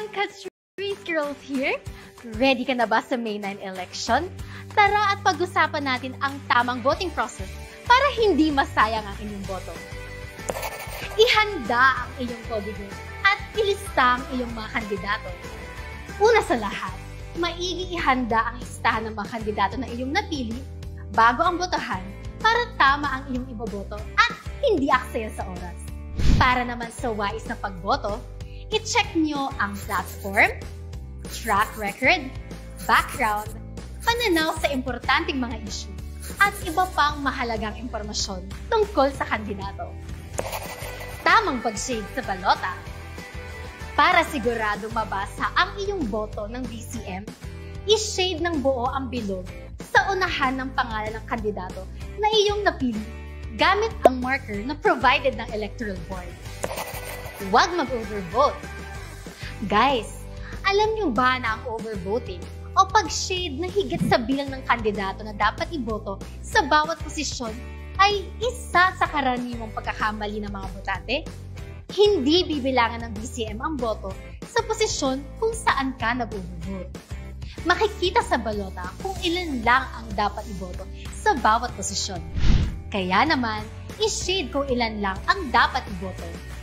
everyone, Katrice Girls here. Ready ka na ba sa May 9 election? Tara at pag-usapan natin ang tamang voting process para hindi masayang ang inyong boto. Ihanda ang iyong kodigo at ilista ang iyong mga kandidato. Una sa lahat, maigi ihanda ang listahan ng mga kandidato na iyong napili bago ang botohan para tama ang iyong iboboto at hindi aksaya sa oras. Para naman sa wais na pagboto, i-check nyo ang platform, track record, background, pananaw sa importanteng mga issue, at iba pang mahalagang impormasyon tungkol sa kandidato. Tamang pag-shade sa balota. Para sigurado mabasa ang iyong boto ng BCM, i-shade ng buo ang bilog sa unahan ng pangalan ng kandidato na iyong napili gamit ang marker na provided ng Electoral Board. Huwag mag-overvote. Guys, alam niyo ba na ang overvoting o pag-shade na higit sa bilang ng kandidato na dapat iboto sa bawat posisyon ay isa sa karaniwang pagkakamali ng mga botante? Hindi bibilangan ng BCM ang boto sa posisyon kung saan ka nag-overvote. Makikita sa balota kung ilan lang ang dapat iboto sa bawat posisyon. Kaya naman, i-shade kung ilan lang ang dapat iboto.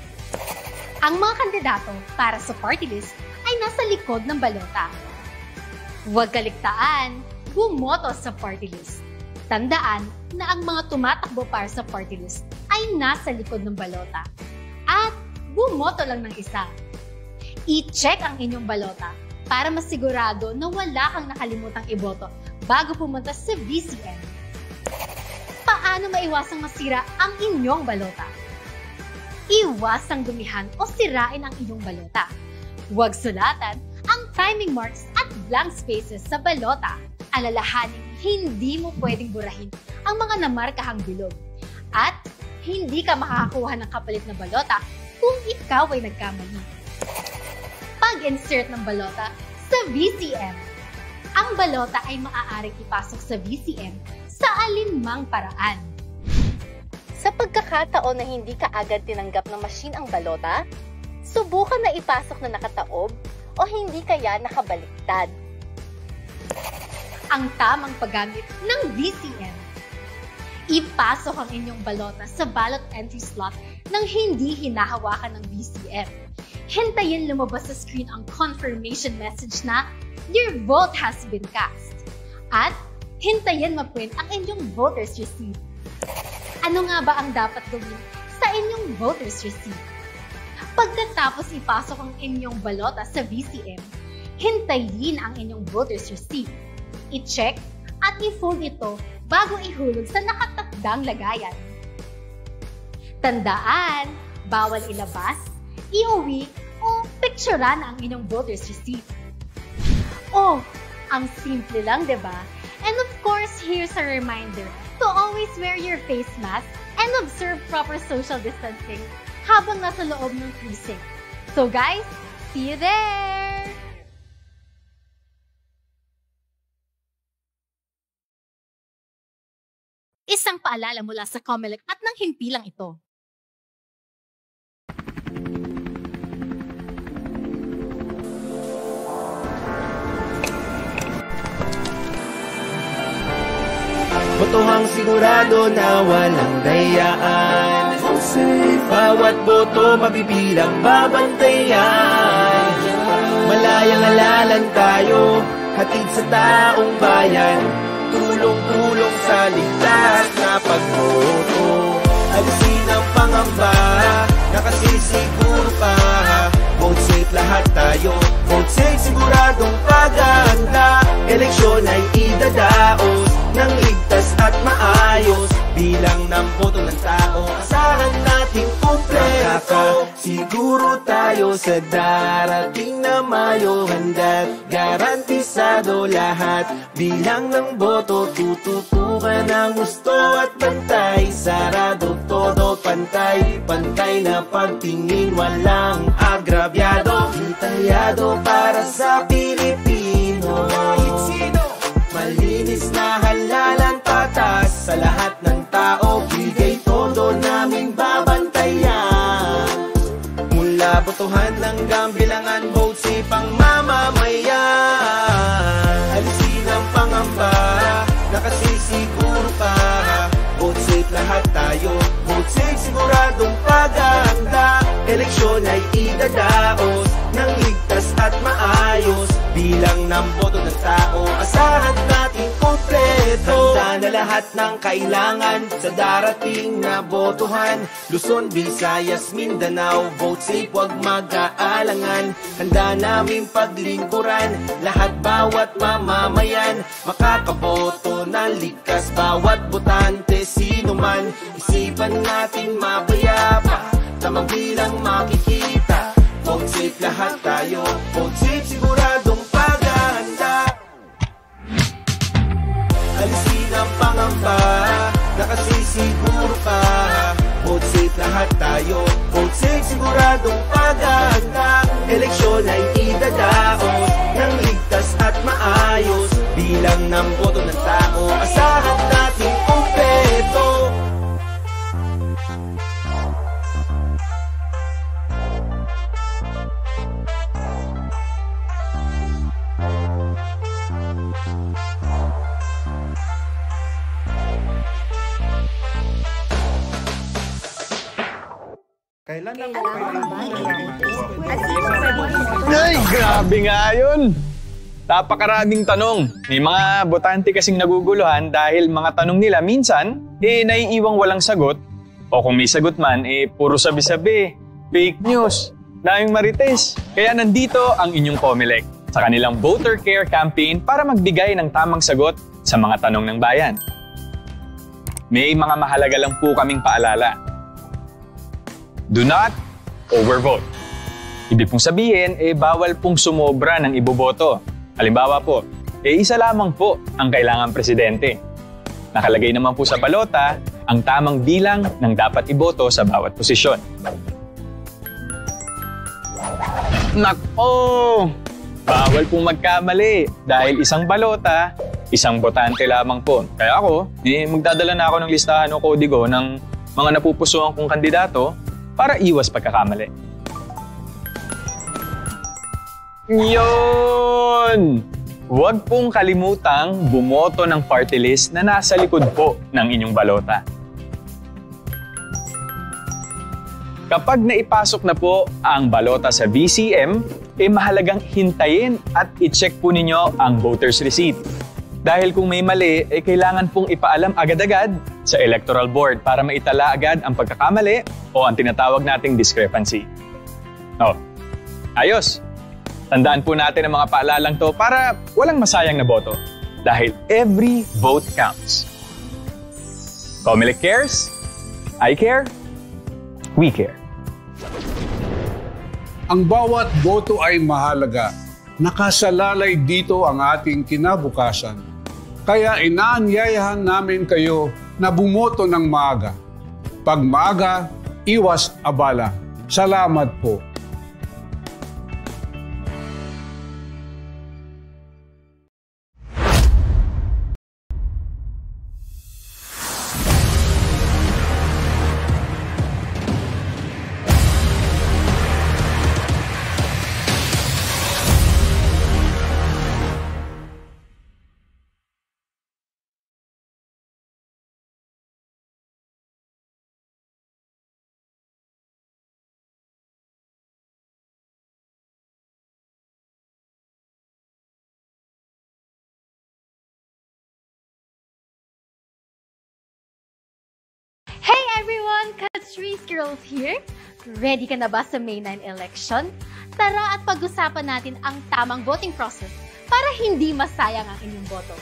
Ang mga kandidato para sa party list ay nasa likod ng balota. Huwag kaligtaan, bumoto sa party list. Tandaan na ang mga tumatakbo para sa party list ay nasa likod ng balota. At bumoto lang ng isa. I-check ang inyong balota para masigurado na wala kang nakalimutang iboto bago pumunta sa BCM. Paano maiwasang masira ang inyong balota? Iwasang dumihan o sirain ang inyong balota. Huwag sulatan ang timing marks at blank spaces sa balota. Alalahanin, hindi mo pwedeng burahin ang mga namarkahang bilog. At hindi ka makakakuha ng kapalit na balota kung ikaw ay nagkamali. Pag-insert ng balota sa VCM. Ang balota ay maaaring ipasok sa VCM sa alinmang paraan. Sa pagkakataon na hindi ka agad tinanggap ng machine ang balota, subukan na ipasok na nakataob o hindi kaya nakabaliktad. Ang tamang paggamit ng VCM. Ipasok ang inyong balota sa ballot entry slot nang hindi hinahawakan ng VCM. Hintayin lumabas sa screen ang confirmation message na your vote has been cast. At hintayin ma-print ang inyong voter's receipt. Ano nga ba ang dapat gawin sa inyong voter's receipt? Pagkatapos ipasok ang inyong balota sa VCM, hintayin ang inyong voter's receipt. I-check at i-fold ito bago ihulog sa nakatakdang lagayan. Tandaan, bawal ilabas, iuwi o picturean ang inyong voter's receipt. Oh, ang simple lang, diba? And of course, here's a reminder to always wear your face mask and observe proper social distancing habang nasa loob ng precinct. So guys, see you there! Isang paalala mula sa COMELEC at ng himpilang ito. Botohang sigurado na walang dayaan. Bawat boto mabibilang babantayan. Malayang alalan tayo, hatid sa taong bayan. Tulong-tulong sa ligtas na pagboto. Alisin ang pangamba, nakasisiguro ka. Vote safe lahat tayo, vote safe siguradong paganda. Eleksyon ay idadaos ng ligtas at maayos. Bilang ng boto ng tao, asahan natin kumpleto. Siguro tayo sa darating na Mayo, handa't garantisado lahat. Bilang ng boto, tututukan ang gusto at bantay. Sarado todo, pantay, pantay na pagtingin, walang agrabyado. Detayado para sa Pilipino. Malinis na halalan, patas sa lahat ng tao. Bigay todo namin babantayan. Mula botohan ng hanggang bilangan, vote safe ang mamamayan. Alisin ang pangamba, nakasisiguro ka. Vote safe lahat tayo, vote safe siguradong paghahanda. Eleksyon ay idadaos ng ligtas at maayos. Bilang ng boto ng tao, asahan natin kompleto. Handa na lahat ng kailangan sa darating na botohan. Luzon, Visayas, Mindanao, vote safe, wag mag-aalangan. Handa namin paglingkuran lahat, bawat mamamayan. Makakaboto ng ligtas, bawat botante, sino man. Isipan natin mapayapa, tamang bilang makikita. Vote safe lahat tayo, vote safe siguradong paghahanda. Alisin ang pangamba, nakasisiguro ka. Vote safe lahat tayo, vote safe siguradong paghahanda. Eleksyon ay idadaos ng ligtas at maayos. Bilang ng boto ng tao, asahan natin kompleto. Kailan na Ay, grabe nga yun. Napakaraming tanong. May mga botante kasing naguguluhan dahil mga tanong nila minsan, naiiwang walang sagot. O kung may sagot man, puro sabi-sabi, fake news, daming marites. Kaya nandito ang inyong COMELEC sa kanilang Voter Care Campaign para magbigay ng tamang sagot sa mga tanong ng bayan. May mga mahalaga lang po kaming paalala. Do not overvote. Ibig pong sabihin, bawal pong sumobra ng iboboto. Halimbawa po, isa lamang po ang kailangang presidente. Nakalagay naman po sa balota ang tamang bilang ng dapat iboto sa bawat posisyon. Nako! Bawal pong magkamali dahil isang balota, isang botante lamang po. Kaya ako, magdadala na ako ng listahan o kodigo ng mga napupusuan kong kandidato para iwas pagkakamali. Yun! Huwag pong kalimutang bumoto ng party list na nasa likod po ng inyong balota. Kapag naipasok na po ang balota sa VCM, mahalagang hintayin at i-check po ninyo ang voter's receipt. Dahil kung may mali, kailangan pong ipaalam agad-agad sa Electoral Board para maitala agad ang pagkakamali o ang tinatawag nating discrepancy. Ayos! Tandaan po natin ang mga paalalang to para walang masayang na boto. Dahil every vote counts. COMELEC cares, I care, we care. Ang bawat boto ay mahalaga. Nakasalalay dito ang ating kinabukasan. Kaya inaanyayahan namin kayo na bumoto ng maaga. Pag maaga, iwas abala. Salamat po. Hey everyone! Katrice Girls here! Ready ka na ba sa May 9 election? Tara at pag-usapan natin ang tamang voting process para hindi masayang ang inyong boto.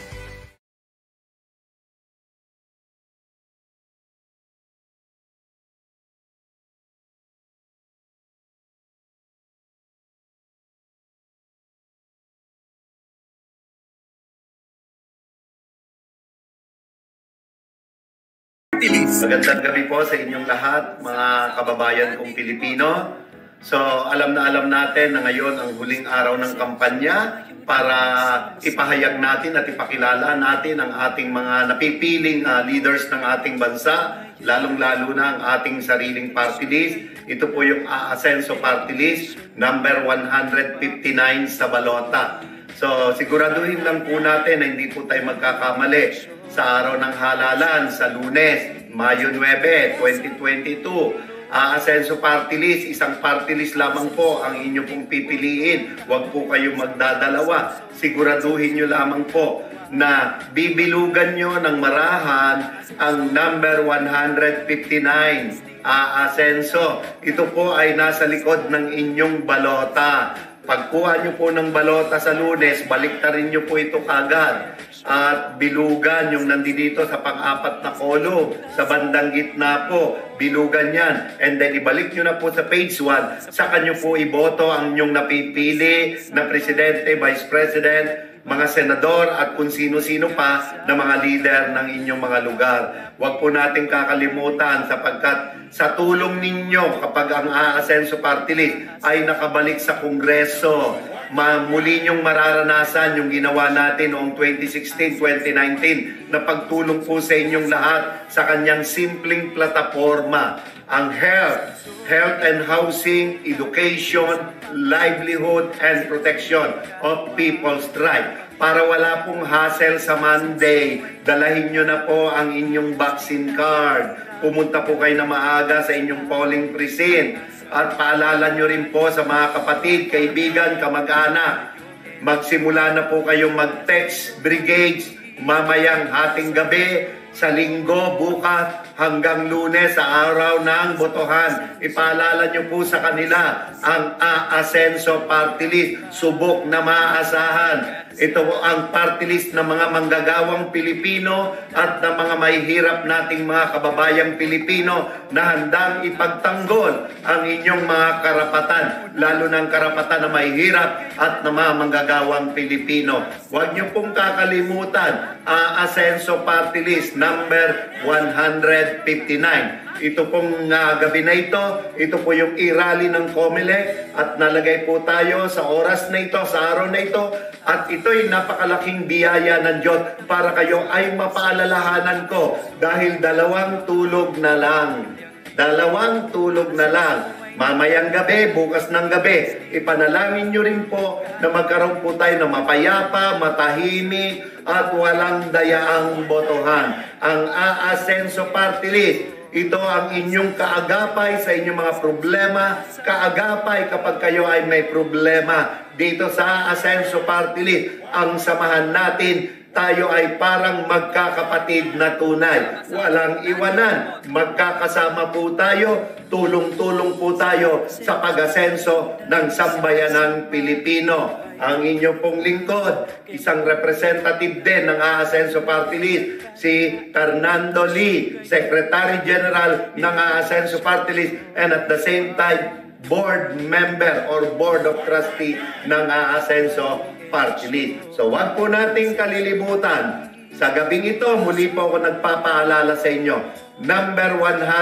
Magandang gabi po sa inyong lahat, mga kababayan kong Pilipino. So, alam na alam natin na ngayon ang huling araw ng kampanya para ipahayag natin at ipakilala natin ang ating mga napipiling leaders ng ating bansa lalong-lalo na ang ating sariling party list. Ito po yung Aasenso Party List, number 159 sa balota. So siguraduhin lang po natin na hindi po tayo magkakamali sa araw ng halalan sa Lunes, Mayo 9, 2022. Aasenso Party List, isang party list lamang po ang inyo pong pipiliin. Huwag po kayong magdadalawa. Siguraduhin nyo lamang po na bibilugan nyo ng marahan ang number 159, Aasenso. Ito po ay nasa likod ng inyong balota. Pagkuha nyo po ng balota sa Lunes, baliktarin nyo po ito kagad. At bilugan yung nandito sa pang-apat na kolong, sa bandang gitna po, bilugan yan. And then ibalik nyo na po sa page 1, saka nyo po iboto ang inyong napipili na presidente, vice president, mga senador at kung sino-sino pa na mga leader ng inyong mga lugar. Huwag po natin kakalimutan sapagkat sa tulong ninyo kapag ang Aasenso Party List ay nakabalik sa Kongreso, muli nyong mararanasan yung ginawa natin noong 2016-2019 na pagtulong po sa inyong lahat sa kanyang simpleng plataforma. Ang health and housing, education, livelihood, and protection of people's rights. Para wala pong hassle sa Monday, dalahin nyo na po ang inyong vaccine card. Pumunta po kayo na maaga sa inyong polling precinct. At paalala nyo rin po sa mga kapatid, kaibigan, kamag-anak. Magsimula na po kayong mag-text brigades mamayang hating gabi, sa linggo, bukas, hanggang Lunes sa araw ng botohan. Ipaalala nyo po sa kanila ang Aasenso Party List. Subok na maaasahan. Ito ang party list ng mga manggagawang Pilipino at ng mga mahihirap nating mga kababayang Pilipino na handang ipagtanggol ang inyong mga karapatan, lalo ng karapatan na mahihirap at ng mga manggagawang Pilipino. Huwag niyo pong kakalimutan, Aasenso Party List number 159. Ito pong gabi na ito po yung i-rally ng COMELEC at nalagay po tayo sa oras na ito, sa araw na ito, at ito'y napakalaking biyaya ng Diyos para kayo ay mapaalalahanan ko dahil 2 tulog na lang. 2 tulog na lang. Mamayang gabi, bukas ng gabi, ipanalangin nyo rin po na magkaroon po tayo ng mapayapa, matahimik, at walang dayaang botohan. Ang Aasenso Party List, ito ang inyong kaagapay sa inyong mga problema, kaagapay kapag kayo ay may problema. Dito sa Aasenso Party List, ang samahan natin, tayo ay parang magkakapatid na tunay. Walang iwanan. Magkakasama po tayo. Tulong-tulong po tayo sa pag-asenso ng sambayanang Pilipino. Ang inyong pong lingkod, isang representative din ng Aasenso Party List, si Fernando Lee, Secretary General ng Aasenso Party List, and at the same time, board member or board of trustee ng Aasenso Party List. So wag po nating kalilimutan, sa gabing ito, muli po ako nagpapaalala sa inyo, number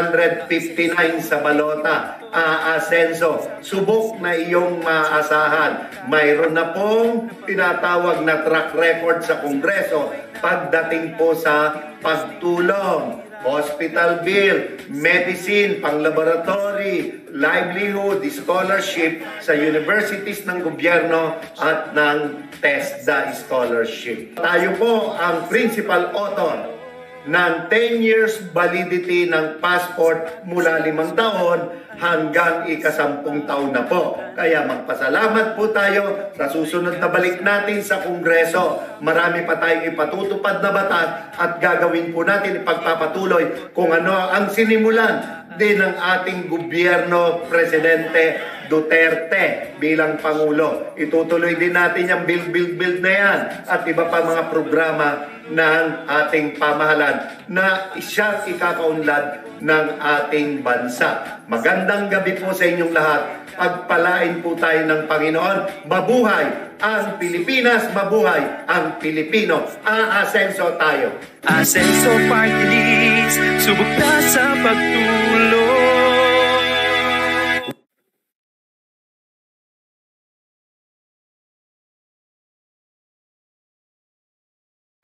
159 sa balota, Aasenso. Subok na iyong maasahan. Mayroon na pong tinatawag na track record sa Kongreso pagdating po sa pagtulong. Hospital bill, medicine, pang-laboratory, livelihood, scholarship sa universities ng gobyerno at ng TESDA scholarship. Tayo po ang principal author ng 10 years validity ng passport mula 5 taon hanggang ika-10 taon na po. Kaya magpasalamat po tayo sa susunod na balik natin sa Kongreso. Marami pa tayong ipatutupad na batas at gagawin po natin ipagpapatuloy kung ano ang sinimulan din ng ating gobyerno, Presidente Duterte bilang Pangulo. Itutuloy din natin yung build na yan at iba pa mga programa ng ating pamahalaan na siyang ikakaunlad ng ating bansa. Magandang gabi po sa inyong lahat. Pagpalain po tayo ng Panginoon. Mabuhay ang Pilipinas, mabuhay ang Pilipino. Aasenso tayo. Asenso Party List, subok na sa pagtulong.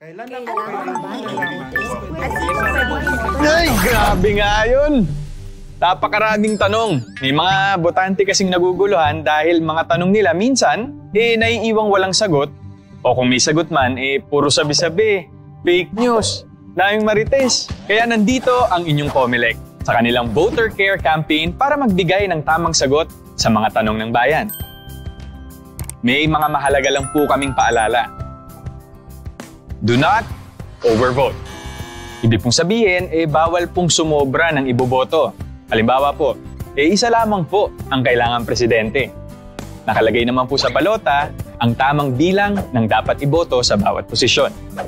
Ay, grabe nga yun! Napakaraming tanong. May mga botante kasing naguguluhan dahil mga tanong nila minsan, naiiwang walang sagot. O kung may sagot man, puro sabi-sabi, fake news, daming marites. Kaya nandito ang inyong COMELEC sa kanilang voter care campaign para magbigay ng tamang sagot sa mga tanong ng bayan. May mga mahalaga lang po kaming paalala. Do not overvote. Ibig pong sabihin, bawal pong sumobra ng iboboto. Halimbawa po, isa lamang po ang kailangang presidente. Nakalagay naman po sa balota ang tamang bilang ng dapat iboto sa bawat posisyon.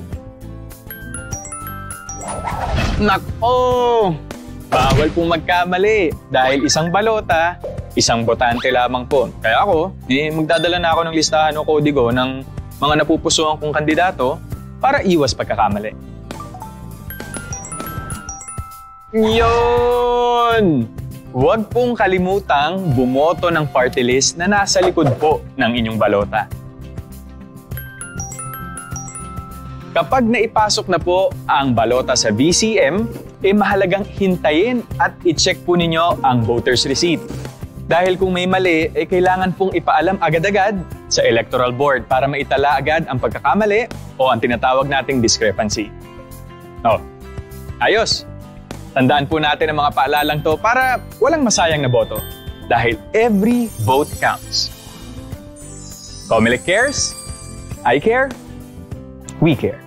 Nako! Bawal pong magkamali dahil isang balota, isang botante lamang po. Kaya ako, magdadala na ako ng listahan o kodigo ng mga napupusuan kong kandidato para iwas pagkakamali. Yun! Huwag pong kalimutang bumoto ng party list na nasa likod po ng inyong balota. Kapag naipasok na po ang balota sa VCM, mahalagang hintayin at i-check po ninyo ang voter's receipt. Dahil kung may mali, kailangan pong ipaalam agad-agad sa Electoral Board para maitala agad ang pagkakamali o ang tinatawag nating discrepancy. Ayos! Tandaan po natin ang mga paalalang to para walang masayang na boto. Dahil every vote counts. COMELEC cares, I care, we care.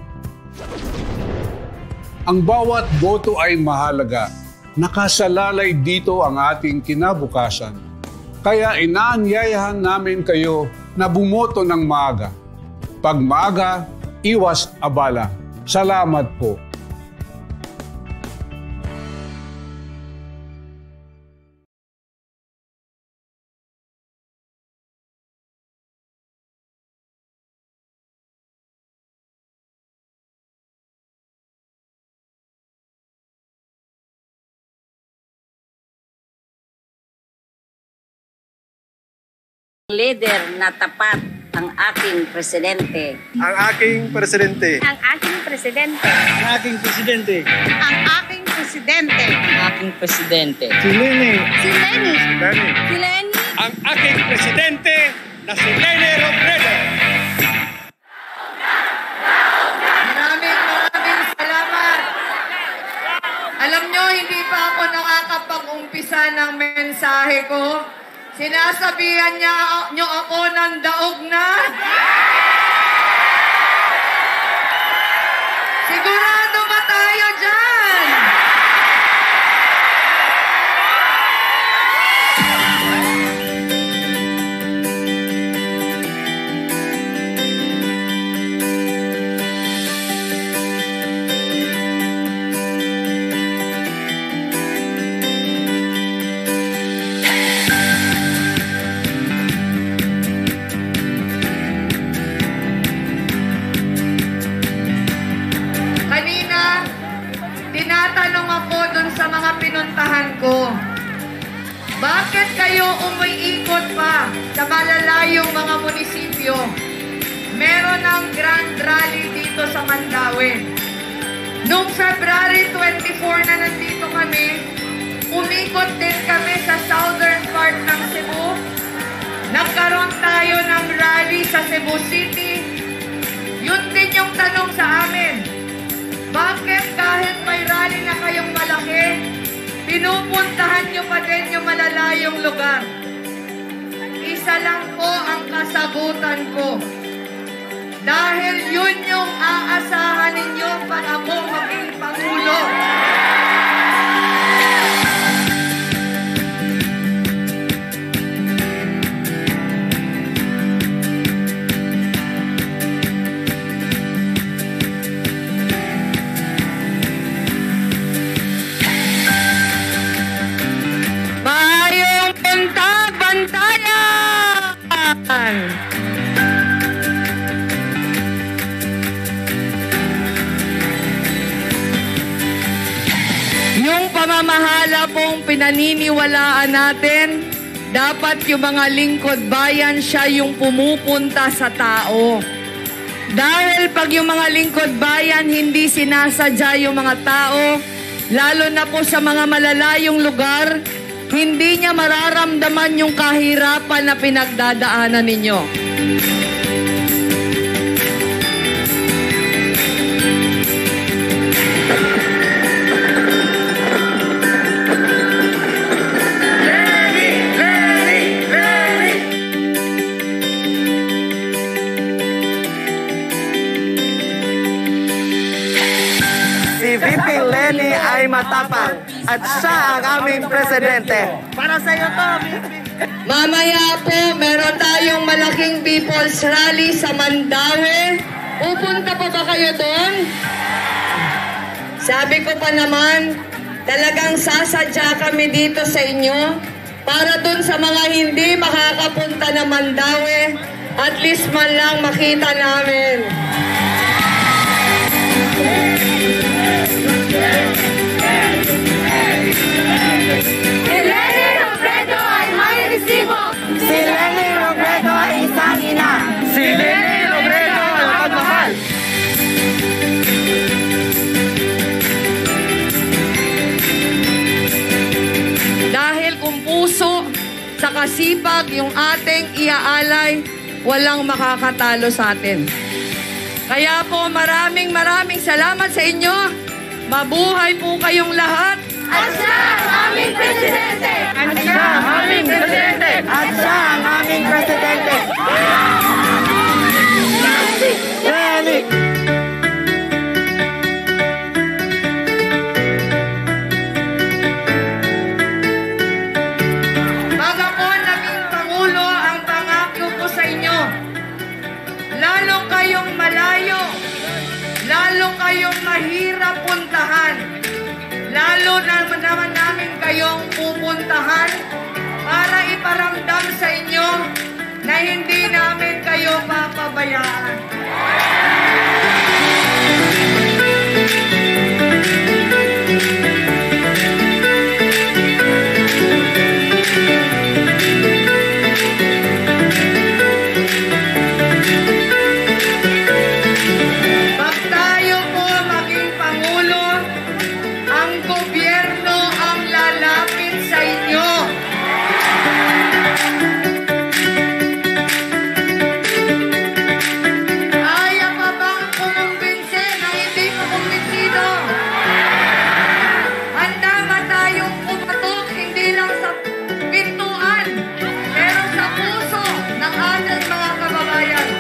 Ang bawat boto ay mahalaga. Nakasalalay dito ang ating kinabukasan. Kaya inaanyayahan namin kayo na bumoto ng maaga. Pag maaga, iwas abala. Salamat po. Leader na tapat ang aking presidente. Ang aking presidente. Ang aking presidente. Ang aking presidente. Ang aking presidente. Ang aking presidente. Si Lenny. Si Lenny. Lenny. Si Lenny. Ang aking presidente na si Lenny Robredo. Maraming salamat. Alam nyo, hindi pa ako nakakapag-umpisa ng mensahe ko. Sinasabihan nyo ako ng daog na. Sigurado ba tayo dyan? Tinatanong ako dun sa mga pinuntahan ko, bakit kayo umiikot pa sa malalayong mga munisipyo? Meron ng grand rally dito sa Mandaue. Noong February 24 na nandito kami, umikot din kami sa southern part ng Cebu. Nagkaroon tayo ng rally sa Cebu City. Yun din yung tanong sa amin. Bakit kahit may rally na kayong malaki, pinupuntahan nyo pa din yung malalayong lugar? Isa lang po ang kasagutan ko. Dahil yun yung aasahan ninyo para ako maging Pangulo. Yung pamamahala pong pinaniniwalaan natin, dapat yung mga lingkod bayan siya yung pumupunta sa tao. Dahil pag yung mga lingkod bayan hindi sinasadya yung mga tao, lalo na po sa mga malalayong lugar, hindi niya mararamdaman yung kahirapan na pinagdadaanan ninyo. Lenny ay matapang at siya ang aming presidente. Para sa iyo to, Mamaya po, meron tayong malaking people's rally sa Mandaue. Pupunta pa ba kayo doon? Sabi ko pa naman, talagang sasadya kami dito sa inyo para doon sa mga hindi makakapunta na Mandaue, at least man lang makita namin. si Lenny Robredo ay isang ina. Si Lenny Robredo ay magmahal. Dahil kung puso sa kasipag yung ating iaalay, walang makakatalo sa atin. Kaya po maraming salamat sa inyo. Mabuhay po kayong lahat. At siya ang aming presidente! At siya ang aming presidente! At siya ang aming presidente! Lenny! Baga po naging Pangulo, ang pangako ko sa inyo, lalo kayong malayo, lalo kayong mahirap puntahan, lalo naman namin kayong pupuntahan para iparamdam sa inyo na hindi namin kayo papabayaan. Pag tayo po maging Pangulo, ang gobyerno ang lalapit sa inyo. Kaya pa bang kumumbinse na hindi pa kumbinsido? Handa ba tayong pumatok hindi lang sa pintuan, pero sa puso ng ating mga kababayan?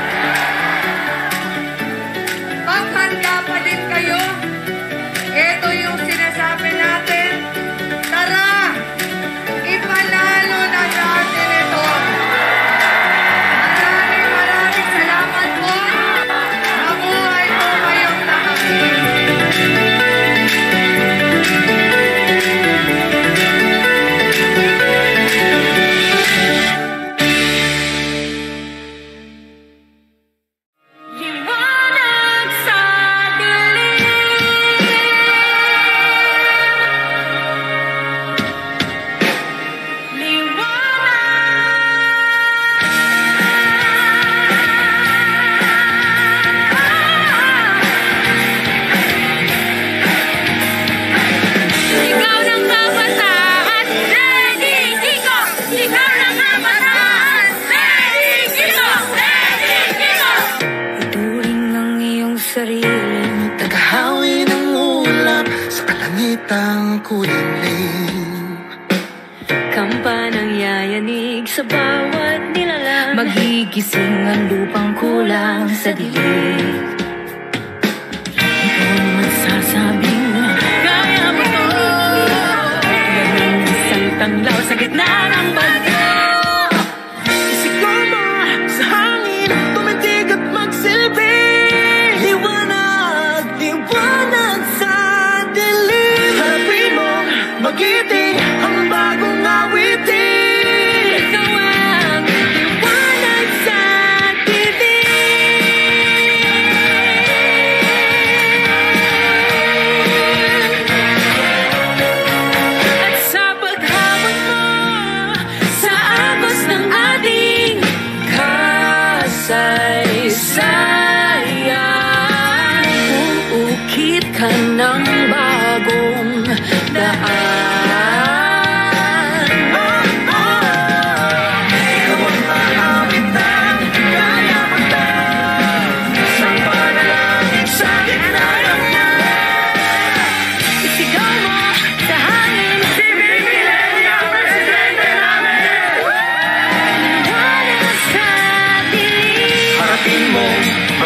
Pag handa pa din kayo, ito yung sinasabi natin, tara, ipanalo na natin ito. Maraming salamat po. Mabuhay po kayong lahat. Liwanag sa dilim. Ikaw ng kabataan, Lenny Kiko! Ikaw ng kabataan, Lenny Kiko! Lenny Kiko! Ituring ng iyong sarili, tagahawi ng ulap sa kalangitang kulimlim. Kampanang yayanig sa bawat nilalang, magigising ang lupang kulang sa dilim. Ikaw magsasabing kaya mo to, yan ang isang tanglaw sa gitna ng bagyo. Isigaw mo sa hangin, tumindig at magsilbi. Liwanag, liwanag sa dilim. Harapin mo, magiting ang bagong awitin. Ikaw ang liwanag sa dilim.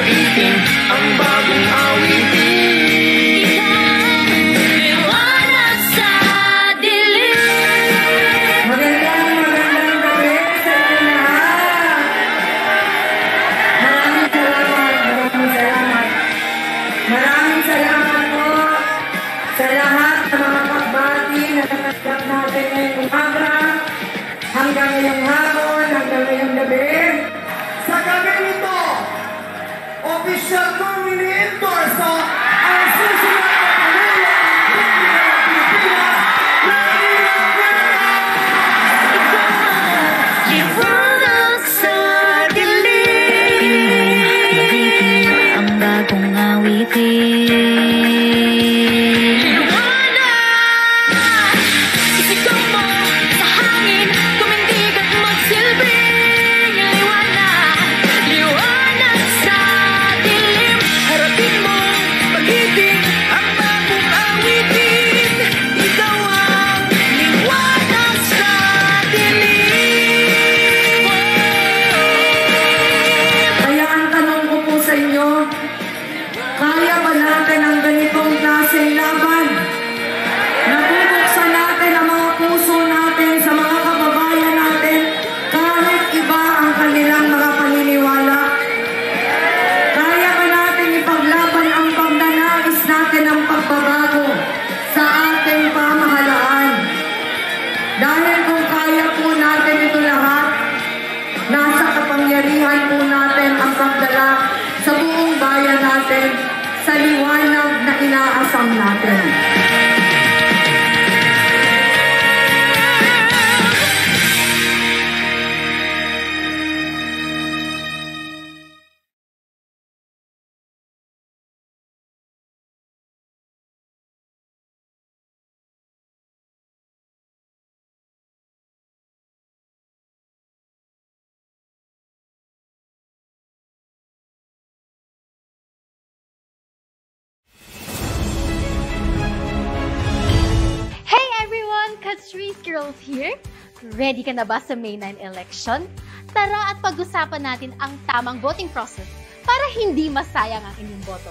awitin, ang bagong awitin. Liwanag sa dilim. Magandang gabi sa inyo lahat. Maraming salamat po sa lahat ng mga pagbati na natanggap natin ngayong umaga, hanggang ngayong hapon, hanggang ngayong gabi. Sa gabi nito, official kong ini-endorse ang susunod na Liwanag sa dilim. Ang bagong awitin. Liwanag! Isigaw mo sa hangin, tumindig at magsilbing. Liwanag! Liwanag sa dilim. Harapin mo, pag-ibig, ang bagong awitin. Ikaw ang liwanag sa dilim. Kaya ang tanong ko po sa inyo, kaya ba natin ang ganitong klaseng laban? Nabubuksan natin ang mga puso natin sa mga kababayan natin kahit iba ang kanilang mga paniniwala? Kaya ba natin ipaglaban ang pagnanais natin ng pagbabago sa ating pamahalaan? Dahil kung kaya po natin ito lahat, nasa kapangyarihan po natin ang pagdala sa buong bayan natin sa liwanag na inaasam natin. Hey everyone! Katrice Girls here! Ready ka na ba sa May 9 election? Tara at pag-usapan natin ang tamang voting process para hindi masayang ang inyong boto.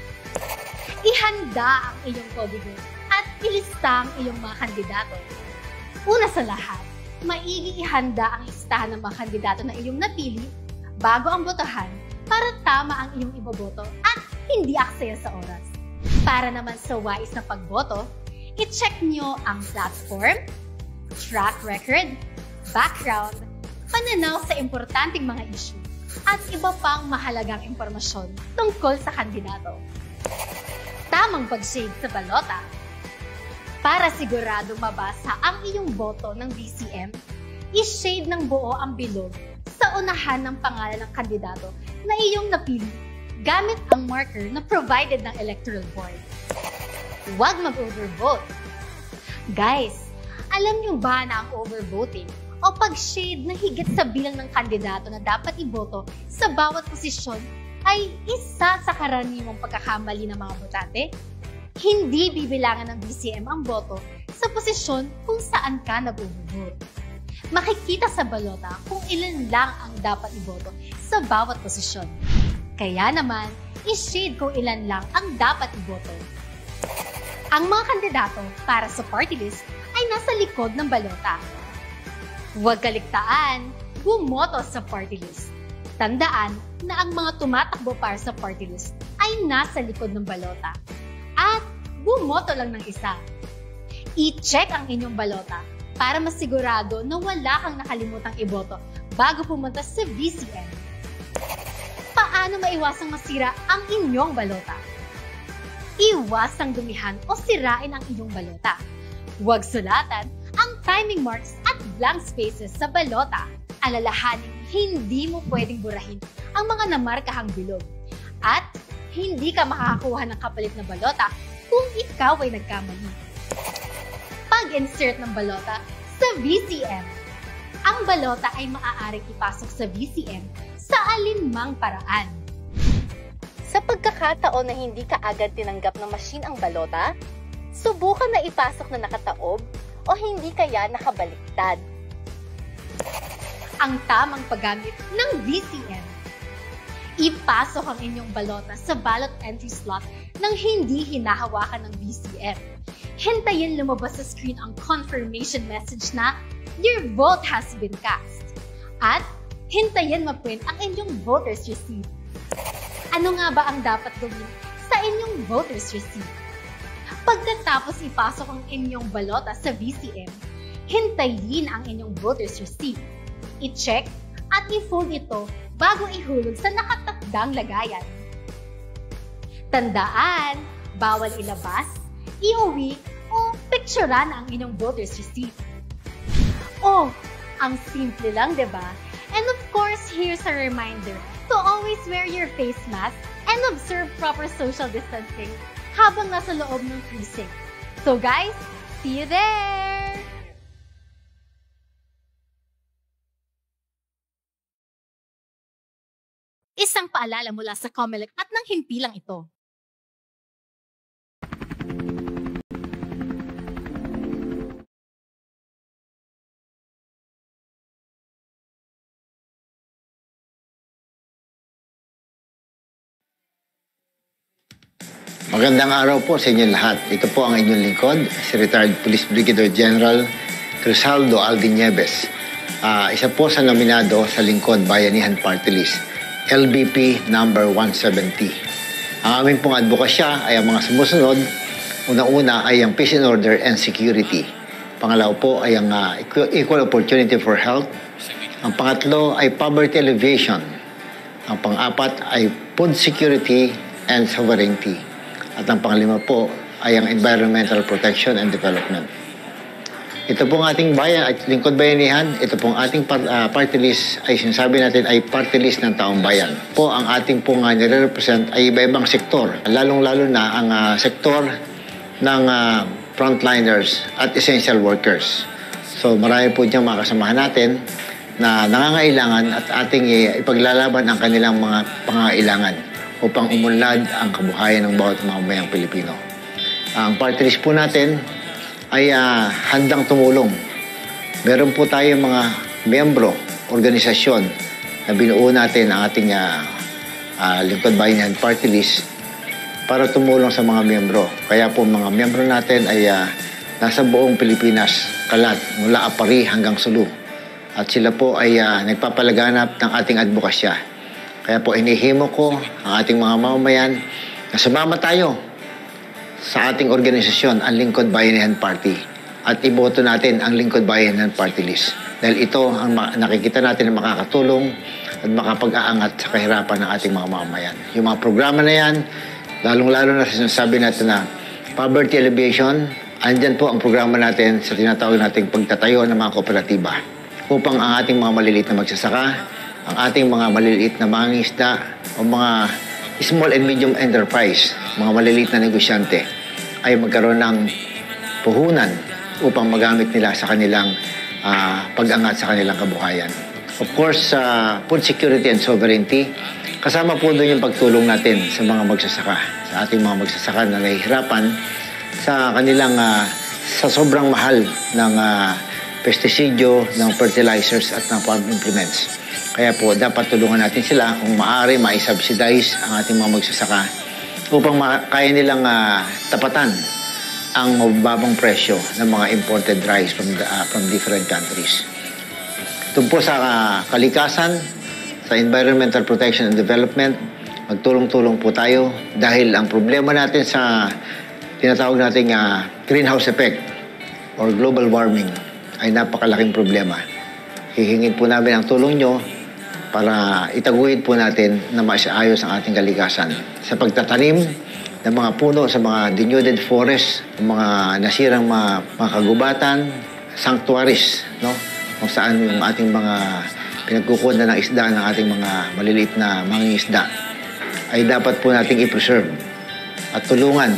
Ihanda ang iyong kodigo at ilista ang iyong mga kandidato. Una sa lahat, maigi ihanda ang listahan ng mga kandidato na iyong napili bago ang botohan para tama ang iyong iboboto at hindi aksaya sa oras. Para naman sa wais na pagboto, i-check nyo ang platform, track record, background, pananaw sa importanteng mga issue, at iba pang mahalagang impormasyon tungkol sa kandidato. Tamang pag-shade sa balota. Para sigurado mabasa ang iyong boto ng BCM, i-shade ng buo ang bilog sa unahan ng pangalan ng kandidato na iyong napili gamit ang marker na provided ng Electoral Board. Huwag mag-overvote. Guys, alam niyo ba na ang overvoting o pag-shade na higit sa bilang ng kandidato na dapat iboto sa bawat posisyon ay isa sa karaniwang pagkakamali ng mga botante? Hindi bibilangan ng BCM ang boto sa posisyon kung saan ka nag-overvote. Makikita sa balota kung ilan lang ang dapat iboto sa bawat posisyon. Kaya naman, i-shade kung ilan lang ang dapat iboto. Ang mga kandidato para sa party list ay nasa likod ng balota. Huwag kaligtaan, bumoto sa party list. Tandaan na ang mga tumatakbo para sa party list ay nasa likod ng balota. At bumoto lang ng isa. I-check ang inyong balota para masigurado na wala kang nakalimutang iboto bago pumunta sa BCM. Paano maiwasang masira ang inyong balota? Iwasang dumihan o sirain ang inyong balota. Huwag sulatan ang timing marks at blank spaces sa balota. Alalahanin, hindi mo pwedeng burahin ang mga namarkahang bilog. At hindi ka makakakuha ng kapalit na balota kung ikaw ay nagkamali. Pag-insert ng balota sa BCM. Ang balota ay maaaring ipasok sa BCM sa alinmang paraan. Sa pagkakataon na hindi ka agad tinanggap ng machine ang balota, subukan na ipasok na nakataob o hindi kaya nakabaliktad. Ang tamang paggamit ng BCM. Ipasok ang inyong balota sa ballot entry slot nang hindi hinahawakan ng BCM. Hintayin lumabas sa screen ang confirmation message na your vote has been cast. At hintayin ma-print ang inyong voter's receipt. Ano nga ba ang dapat gawin sa inyong voter's receipt? Pagkatapos ipasok ang inyong balota sa BCM, hintayin ang inyong voter's receipt. I-check at i-fold ito bago ihulog sa nakatakdang lagayan. Tandaan, bawal ilabas, iuwi o picturean ang inyong voter's receipt. Oh, ang simple lang, diba? And of course, here's a reminder to always wear your face mask and observe proper social distancing habang nasa loob ng precinct. So guys, see you there! Isang paalala mula sa COMELEC at ng himpilang ito. Magandang araw po sa inyong lahat. Ito po ang inyong lingkod, si Retired Police Brigadier General Crisaldo Alvin Nieves. Isa po sa nominado sa Lingkod Bayanihan Partylist, LBP number 170. Ang aming pong advokasya ay ang mga sumusunod. Una-una ay ang peace and order and security. Pangalawa po ay ang equal opportunity for health. Ang pangatlo ay poverty alleviation. Ang pang-apat ay food security and sovereignty. At ang panglima po ay ang environmental protection and development. Ito pong ating bayan at Lingkod Bayanihan, ito pong ating party list ay sinasabi natin ay party list ng taong bayan. Po ang ating pong nire-represent ay iba-ibang sektor, lalong-lalo na ang sektor ng frontliners at essential workers. So marami po diyang mga kasamahan natin na nangangailangan at ating ipaglalaban ang kanilang mga pangangailangan upang umunlad ang kabuhayan ng bawat mamamayang Pilipino. Ang party list po natin ay handang tumulong. Meron po tayong mga miyembro, organisasyon na binuo natin ang ating Lingkod Bayanihan Party List para tumulong sa mga miyembro. Kaya po mga miyembro natin ay nasa buong Pilipinas, kalat, mula Apari hanggang Sulu. At sila po ay nagpapalaganap ng ating advokasya. Kaya po inihimo ko ang ating mga mamamayan na sumama tayo sa ating organisasyon, ang Lingkod Bayanihan Party. At iboto natin ang Lingkod Bayanihan Party List. Dahil ito ang nakikita natin na makakatulong at makapag-aangat sa kahirapan ng ating mga mamamayan. Yung mga programa na yan, lalong-lalo na sinasabi natin na poverty alleviation, andyan po ang programa natin sa tinatawag nating pagtatayo ng mga kooperatiba upang ang ating mga maliliit na magsasaka, ang ating mga maliliit na mangingisda o mga small and medium enterprise, mga maliliit na negosyante, ay magkaroon ng puhunan upang magamit nila sa kanilang pag-angat sa kanilang kabuhayan. Of course, food security and sovereignty, kasama po doon yung pagtulong natin sa mga magsasaka, sa ating mga magsasaka na nahihirapan sa kanilang, sa sobrang mahal ng pestisidyo, ng fertilizers at ng farm implements. Kaya po, dapat tulungan natin sila kung maaari ma-subsidize ang ating mga magsasaka upang kaya nilang tapatan ang mababang presyo ng mga imported rice from different countries. Ito po sa kalikasan, sa environmental protection and development, magtulong-tulong po tayo dahil ang problema natin sa tinatawag nating greenhouse effect or global warming ay napakalaking problema. Hihingin po namin ang tulong nyo para itaguhin po natin na maayos ang ating kalikasan sa pagtatanim ng mga puno sa mga denuded forest, mga nasirang mga kagubatan, sanctuaries, no? Kung saan yung ating mga pinagkukunan ng isda ng ating mga maliliit na mangingisda ay dapat po nating i-preserve at tulungan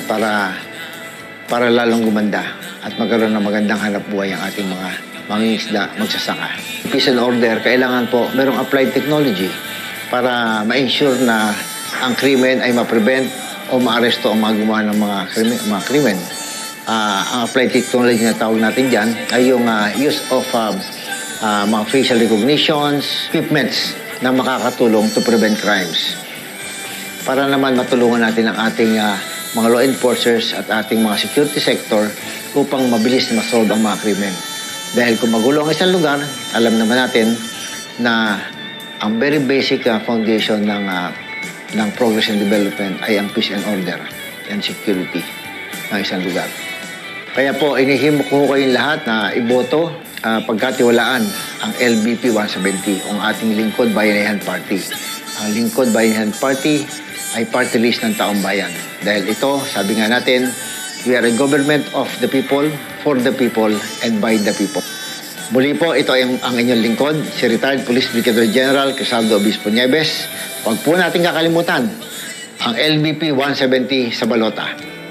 para lalong gumanda at magkaroon ng magandang hanap buhay ang ating mga mangingisda, magsasaka. Peace and order, kailangan po merong applied technology para ma-ensure na ang krimen ay ma-prevent o ma-aresto ang mga gumawa ng mga krimen. Ang applied technology na tawag natin dyan ay yung use of mga facial recognitions, equipments na makakatulong to prevent crimes. Para naman matulungan natin ang ating mga law enforcers at ating mga security sector upang mabilis na masolve ang mga krimen. Dahil kung magulo ang isang lugar, alam naman natin na ang very basic foundation ng progress and development ay ang peace and order and security ng isang lugar. Kaya po, inihimok ko kayong lahat na iboto pagkatiwalaan ang LBP 170, ang ating Lingkod Bayanihan Party. Ang Lingkod Bayanihan Party ay party list ng taong bayan. Dahil ito, sabi nga natin, we are a government of the people, for the people, and by the people. Muli po, ito ay ang inyong lingkod, si Retired Police Brigadier General Crisaldo Obispo Nieves. Huwag po natin kakalimutan ang LBP 170 sa balota.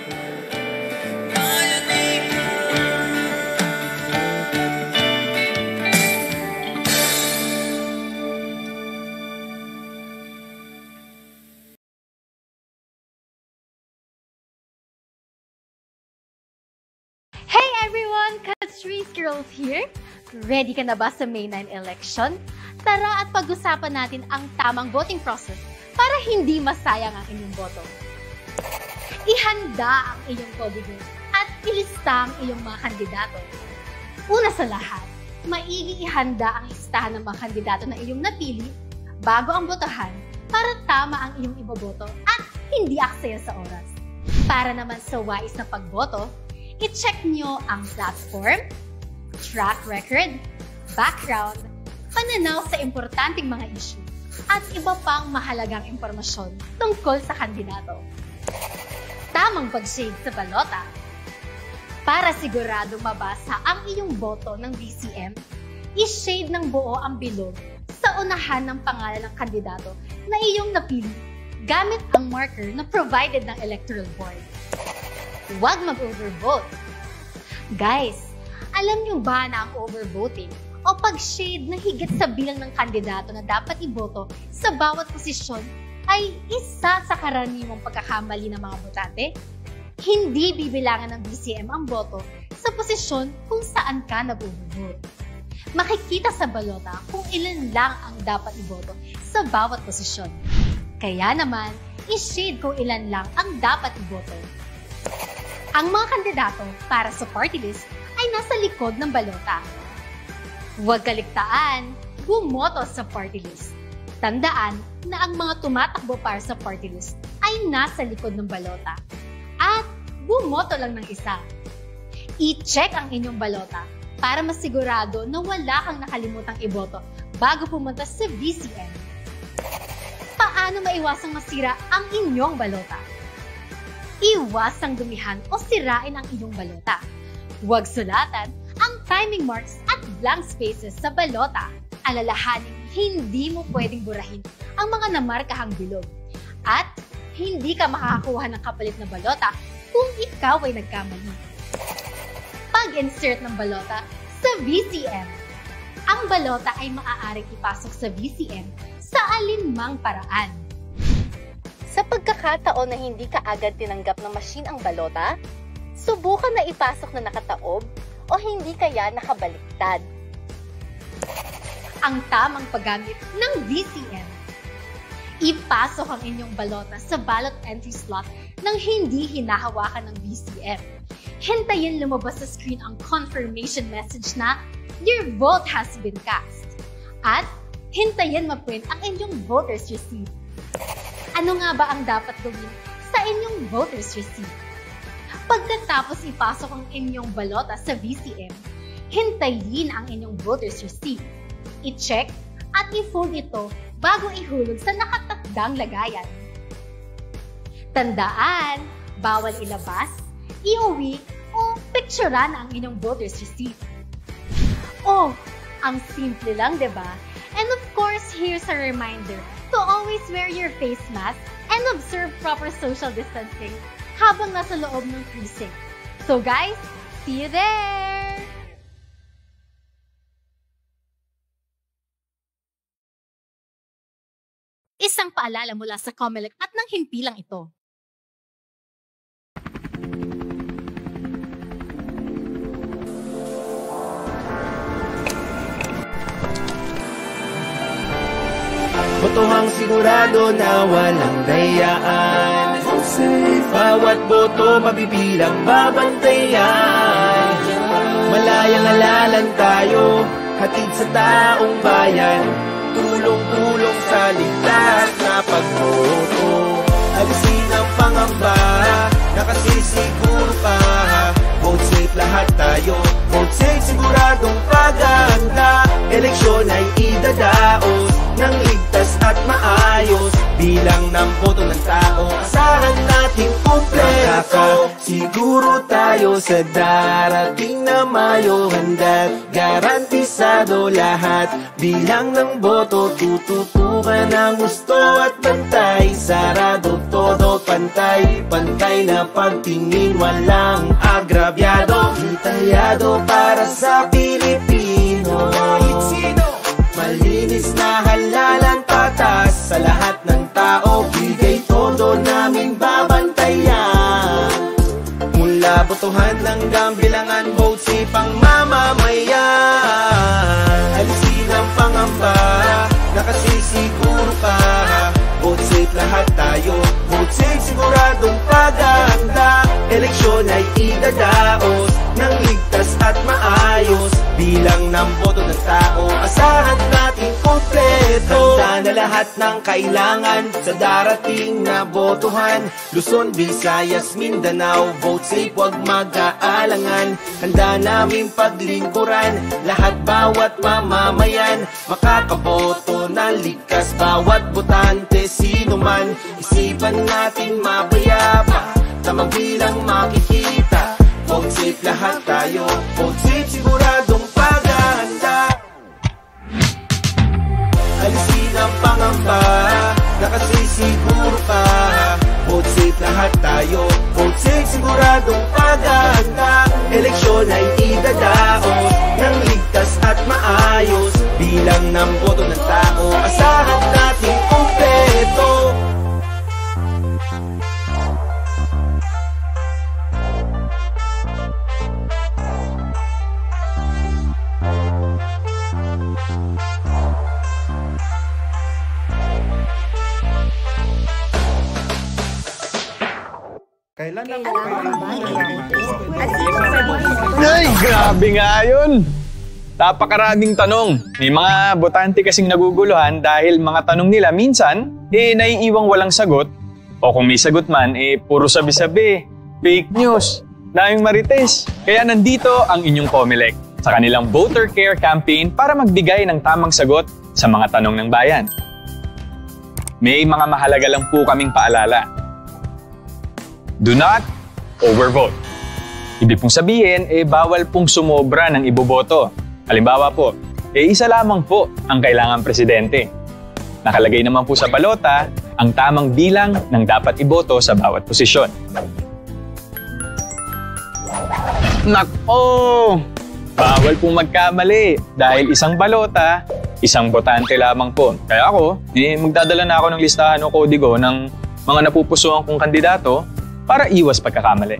Hey everyone! Katrice Girls here! Ready ka na ba sa May 9 election? Tara at pag-usapan natin ang tamang voting process para hindi masayang ang inyong boto. Ihanda ang iyong kodigo at ilista ang iyong mga kandidato. Una sa lahat, maigi ihanda ang listahan ng mga kandidato na iyong napili bago ang botohan para tama ang iyong iboboto at hindi aksaya sa oras. Para naman sa wais na pagboto, i-check nyo ang platform, track record, background, pananaw sa importanteng mga issue, at iba pang mahalagang impormasyon tungkol sa kandidato. Tamang pag-shade sa balota. Para sigurado mabasa ang iyong boto ng BCM, i-shade ng buo ang bilog sa unahan ng pangalan ng kandidato na iyong napili gamit ang marker na provided ng Electoral Board. Huwag mag-overvote. Guys, alam niyo ba na ang overvoting o pag-shade na higit sa bilang ng kandidato na dapat iboto sa bawat posisyon ay isa sa karaniwang pagkakamali ng mga botante? Hindi bibilangan ng BCM ang boto sa posisyon kung saan ka nag-overvote. Makikita sa balota kung ilan lang ang dapat iboto sa bawat posisyon. Kaya naman, i-shade kung ilan lang ang dapat iboto. Ang mga kandidato para sa party list ay nasa likod ng balota. Huwag kaligtaan, bumoto sa party list. Tandaan na ang mga tumatakbo para sa party list ay nasa likod ng balota. At bumoto lang ng isa. I-check ang inyong balota para masigurado na wala kang nakalimutang iboto bago pumunta sa BCM. Paano maiwasang masira ang inyong balota? Iwasang dumihan o sirain ang inyong balota. Huwag sulatan ang timing marks at blank spaces sa balota. Alalahanin, hindi mo pwedeng burahin ang mga namarkahang bilog. At hindi ka makakakuha ng kapalit na balota kung ikaw ay nagkamali. Pag-insert ng balota sa VCM. Ang balota ay maaaring ipasok sa VCM sa alinmang paraan. Sa pagkakataon na hindi ka agad tinanggap ng machine ang balota, subukan na ipasok na nakataob o hindi kaya nakabaliktad. Ang tamang paggamit ng VCM. Ipasok ang inyong balota sa ballot entry slot nang hindi hinahawakan ng VCM. Hintayin lumabas sa screen ang confirmation message na your vote has been cast. At hintayin ma-print ang inyong voter's receipt. Ano nga ba ang dapat gawin sa inyong voter's receipt? Pagkatapos ipasok ang inyong balota sa VCM, hintayin ang inyong voter's receipt. I-check at i-fold ito bago ihulog sa nakatakdang lagayan. Tandaan, bawal ilabas, iuwi o picturean ang inyong voter's receipt. Oh, ang simple lang, diba? And of course, here's a reminder to always wear your face mask and observe proper social distancing habang nasa loob ng precinct. So guys, see you there! Isang paalala mula sa COMELEC at ng himpilang ito. botohang sigurado na walang dayaan. Bawat boto mabibilang babantayan. Malayang alalan tayo, hatid sa taong bayan. Tulong-tulong sa ligtas na pagboto. Alisin ang pangamba, nakasisiguro pa. Vote safe lahat tayo, vote safe siguradong paganda. Eleksyon ay idadaos ng ligtas at maayos. Bilang ng boto ng tao, asahan natin kumpleto. Siguro tayo sa darating na Mayo, handa't garantisado lahat. Bilang ng boto, tututukan ang gusto at pantay. Sarado todo pantay, pantay na pagtingin, walang agrabyado. Detayado para sa Pilipino. Malinis na halalan, patas sa lahat ng tao. Bigay todo namin babantayan. Mula botohan hanggang bilangan, vote safe ang mamamayan. Alisin ang pangamba, nakasisiguro pa. Vote safe lahat tayo, vote safe siguradong paganda. Eleksyon ay idadaos ng ligtas at maayos. Bilang ng boto ng tao, asahan natin kumpleto. Handa na lahat ng kailangan sa darating na botohan. Luzon, Visayas, Mindanao, vote safe, wag mag-aalangan. Handa namin paglingkuran lahat, bawat mamamayan. Makakaboto ng likas, bawat botante, sino man. Isipan natin mapayapa, tamang bilang makikita. Vote safe lahat tayo, vote safe siguradong paghahanda. Alisin ang pangamba, nakasisiguro pa. Vote safe lahat tayo, vote safe siguradong paghahanda. Eleksyon ay idadaos ng ligtas at maayos. Bilang ng boto ng tao, asahan natin kumpleto. Kailan lang Ay, grabe nga yun! Napakaraming tanong. May mga botante kasing naguguluhan dahil mga tanong nila minsan, naiiwang walang sagot. O kung may sagot man, puro sabi-sabi, fake news, daming marites. Kaya nandito ang inyong COMELEC sa kanilang Voter Care Campaign para magbigay ng tamang sagot sa mga tanong ng bayan. May mga mahalaga lang po kaming paalala. Do not overvote. Ibig pong sabihin, bawal pong sumobra ng iboboto. Halimbawa po, isa lamang po ang kailangang presidente. Nakalagay naman po sa balota ang tamang bilang ng dapat iboto sa bawat posisyon. Nako! Bawal pong magkamali dahil isang balota, isang botante lamang po. Kaya ako, magdadala na ako ng listahan o kodigo ng mga napupusuan kong kandidato para iwas pagkakamali.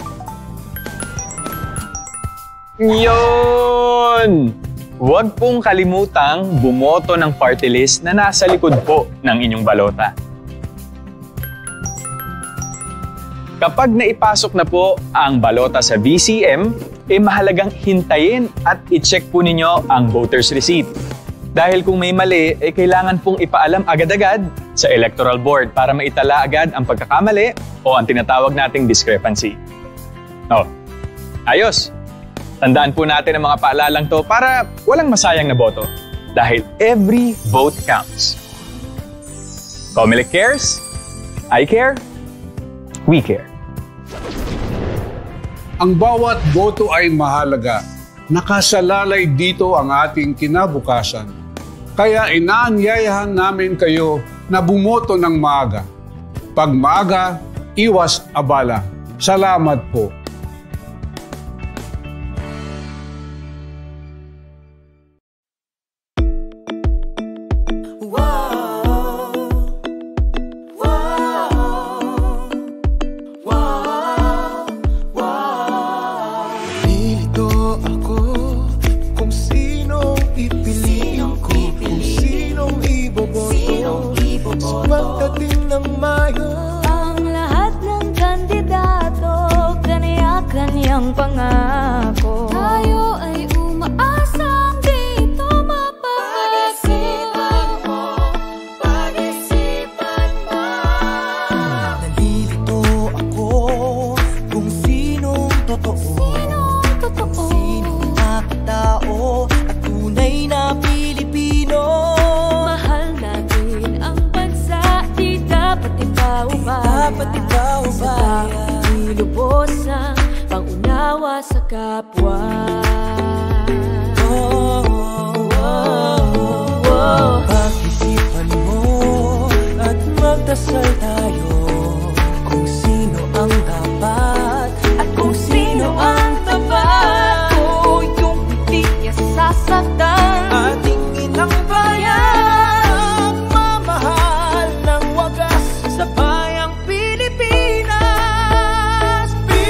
Yun! Huwag pong kalimutang bumoto ng party list na nasa likod po ng inyong balota. Kapag naipasok na po ang balota sa VCM, mahalagang hintayin at i-check po ninyo ang voter's receipt. Dahil kung may mali, kailangan pong ipaalam agad-agad sa Electoral Board para maitala agad ang pagkakamali o ang tinatawag nating discrepancy. Ayos! Tandaan po natin ang mga paalalang to para walang masayang na boto. Dahil every vote counts. COMELEC cares, I care, we care. Ang bawat boto ay mahalaga. Nakasalalay dito ang ating kinabukasan. Kaya inaanyayahan namin kayo na bumoto ng maaga. Pag maaga, iwas abala. Salamat po. pagdating ng Mayo, ang lahat ng kandidato kanya-kanyang pangako. Tayo ay umaasang dito mapapag-isipan mo, pag-isipan mo. nalilito ako kung sinong totoo, sinong nakatao at tunay na Pilipino. Mahal natin ang bansa, di dapat ipaubayan. Ilubos ang pangunawa sa kapwa. Pag-isipan mo at magdasal tayo kung sino ang dapat At kung sino ang tapat, o yung hindi niya sasaktan. ating inang bayan, mamahal ng wagas sa bayang Pilipinas.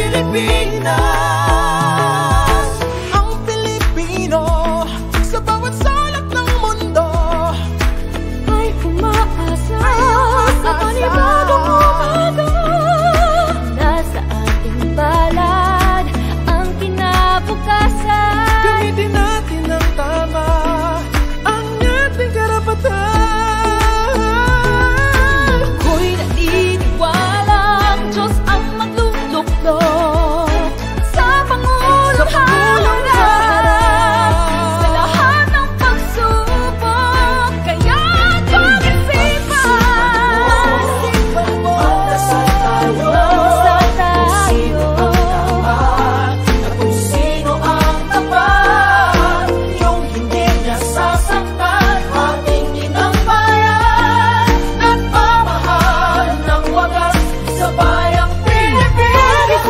Pilipinas, ang Pilipino sa bawat sulok ng mundo Ay umaasa sa panibagong umaga. Nasa ating palad ang kinabukasan. gamitin natin ang tama, ang ating karapatan. Ako'y naniniwala ang Diyos ang magluluklok sa Pangulong harap sa lahat ng pagsubok. Kaya't pag-isipan, Magdasal tayo at kung sino ang tapat, yung hindi niya sasaktan, ating inang bayan at pamahal ng wagas sa bayang Pilipinas.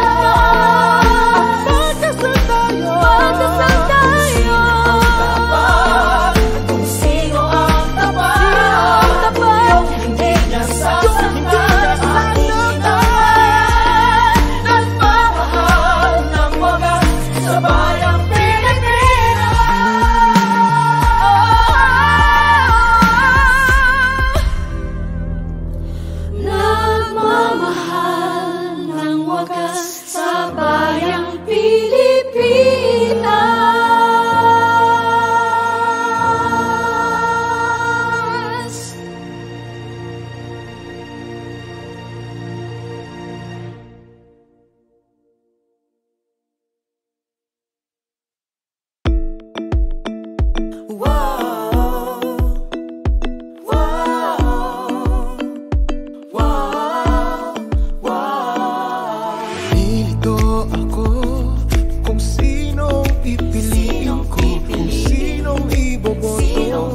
Magdasal tayo at kung sino ang tapat, yung hindi niya sasaktan, ating inang bayan at pamahal ng wagas sa bayang Pilipinas. nagmamahal ng wagas sa bayang Pilipinas. Nilito ako kung sinong pipiliin ko, kung sinong iboboto.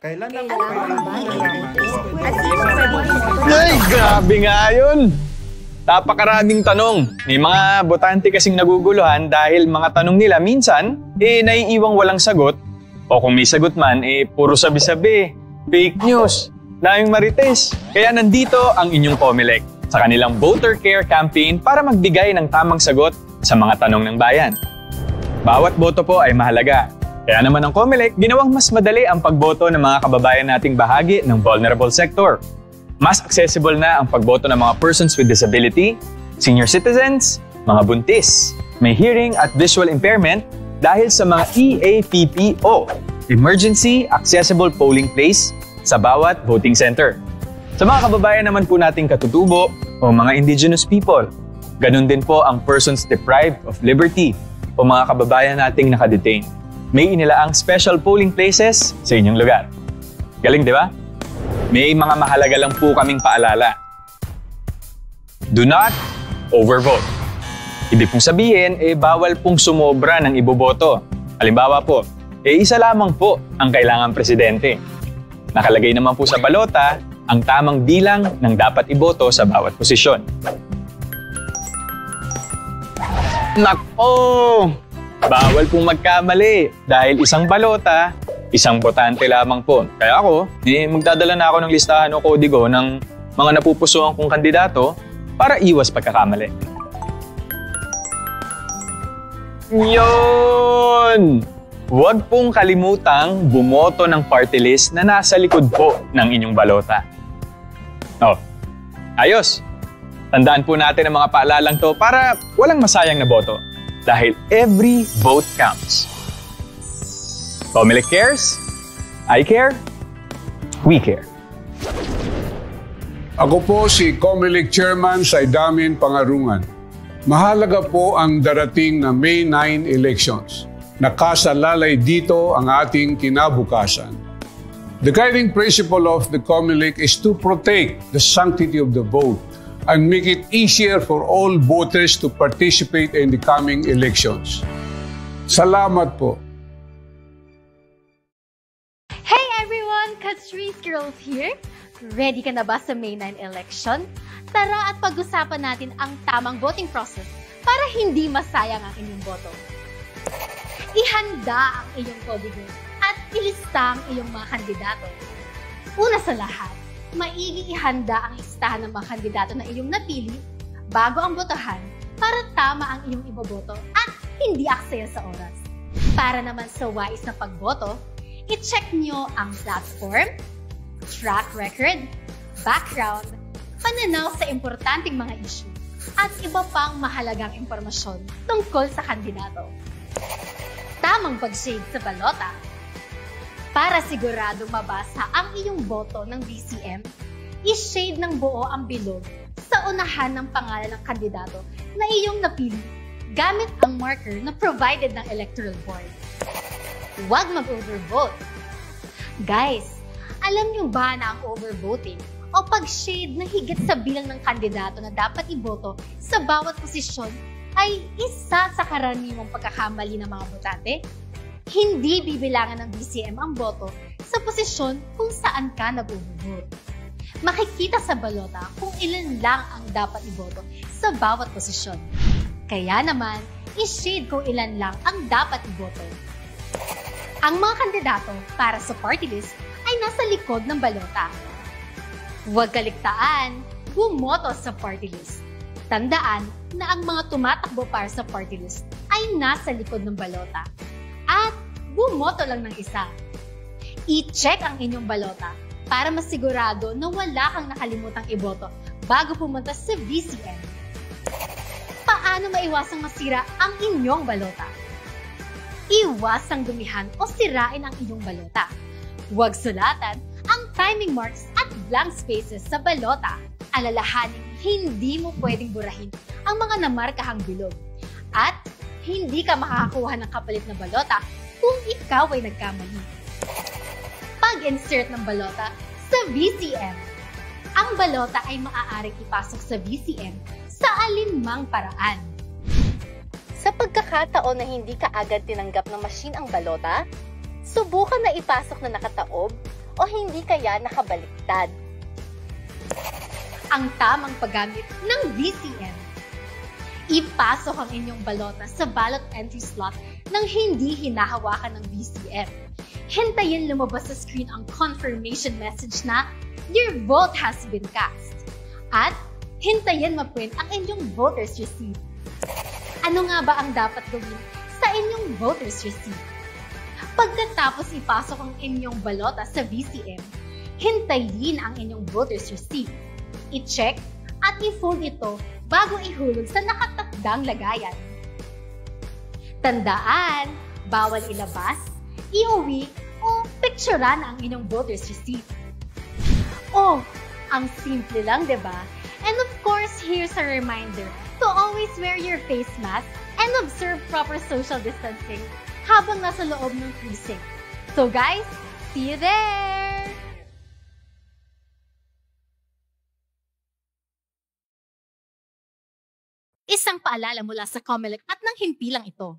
Ay, grabe nga yun! Napakaraming tanong. May mga botante kasing naguguluhan dahil mga tanong nila minsan, naiiwang walang sagot. O kung may sagot man, puro sabi-sabi, fake news, daming marites. Kaya nandito ang inyong COMELEC sa kanilang voter care campaign para magbigay ng tamang sagot sa mga tanong ng bayan. Bawat boto po ay mahalaga. Kaya naman ang COMELEC, ginawang mas madali ang pagboto ng mga kababayan nating bahagi ng vulnerable sector. Mas accessible na ang pagboto ng mga persons with disability, senior citizens, mga buntis, may hearing at visual impairment dahil sa mga EAPPO, Emergency Accessible Polling Place, sa bawat voting center. Sa mga kababayan naman po nating katutubo o mga indigenous people, ganun din po ang persons deprived of liberty o mga kababayan nating nakadetain. May inilaang special polling places sa inyong lugar. Galing, di ba? May mga mahalaga lang po kaming paalala. Do not overvote. Ibig pong sabihin, bawal pong sumobra ng iboboto. Halimbawa po, isa lamang po ang kailangang presidente. Nakalagay naman po sa balota ang tamang bilang ng dapat iboto sa bawat posisyon. Nako! Bawal pong magkamali dahil isang balota, isang botante lamang po. Kaya ako, magdadala na ako ng listahan o kodigo ng mga napupusuan kong kandidato para iwas pagkakamali. Yun! Huwag pong kalimutang bumoto ng party list na nasa likod po ng inyong balota. Oh, ayos. Tandaan po natin ang mga paalalang to para walang masayang na boto. Dahil every vote counts. COMELEC cares, I care, we care. Ako po si COMELEC Chairman Saidamin Pangarungan. Mahalaga po ang darating na May 9 elections. Nakasalalay dito ang ating kinabukasan. The guiding principle of the COMELEC is to protect the sanctity of the vote and make it easier for all voters to participate in the coming elections. Salamat po. Hey everyone! Katrice Girls here! Ready ka na ba sa May 9 election? Tara at pag-usapan natin ang tamang voting process para hindi masayang ang inyong boto. Ihanda ang iyong kodigo at ilista ang iyong mga kandidato. Una sa lahat, maigi ihanda ang listahan ng mga kandidato na iyong napili bago ang botohan para tama ang iyong iboboto at hindi aksaya sa oras. Para naman sa wais na pagboto, i-check nyo ang platform, track record, background, pananaw sa importanteng mga issue, at iba pang mahalagang impormasyon tungkol sa kandidato. Tamang pag-shade sa balota. Para sigurado mabasa ang iyong boto ng BCM, i-shade ng buo ang bilog sa unahan ng pangalan ng kandidato na iyong napili gamit ang marker na provided ng Electoral Board. Huwag mag-overvote. Guys, alam niyo ba na ang overvoting o pag-shade na higit sa bilang ng kandidato na dapat iboto sa bawat posisyon ay isa sa karaniwang pagkakamali ng mga botante? Hindi bibilangan ng BCM ang boto sa posisyon kung saan ka nag-overvote. Makikita sa balota kung ilan lang ang dapat iboto sa bawat posisyon. Kaya naman, i-shade kung ilan lang ang dapat iboto. Ang mga kandidato para sa party list ay nasa likod ng balota. Huwag kaligtaan, bumoto sa party list. Tandaan na ang mga tumatakbo para sa party list ay nasa likod ng balota. At bumoto lang ng isa. I-check ang inyong balota para masigurado na wala kang nakalimutang iboto bago pumunta sa BCM. Paano maiwasang masira ang inyong balota? Iwasang dumihan o sirain ang inyong balota. Huwag sulatan ang timing marks at blank spaces sa balota. Alalahanin, hindi mo pwedeng burahin ang mga namarkahang bilog. At hindi ka makakakuha ng kapalit na balota kung ikaw ay nagkamali. Pag-insert ng balota sa VCM. Ang balota ay maaaring ipasok sa VCM sa alinmang paraan. Sa pagkakataon na hindi ka agad tinanggap ng machine ang balota, subukan na ipasok na nakataob o hindi kaya nakabaliktad. Ang tamang paggamit ng VCM. Ipasok ang inyong balota sa ballot entry slot nang hindi hinahawakan ng VCM. Hintayin lumabas sa screen ang confirmation message na your vote has been cast. At hintayin ma-print ang inyong voter's receipt. Ano nga ba ang dapat gawin sa inyong voter's receipt? Pagkatapos ipasok ang inyong balota sa VCM, hintayin ang inyong voter's receipt. I-check at i-fold ito bago ihulog sa nakatakdang lagayan. Tandaan, bawal ilabas, iuwi, o picturean ang inyong voter's receipt. Oh, ang simple lang, diba? And of course, here's a reminder to always wear your face mask and observe proper social distancing habang nasa loob ng precinct. So guys, see you there! Isang paalala mula sa COMELEC at ng himpilang ito.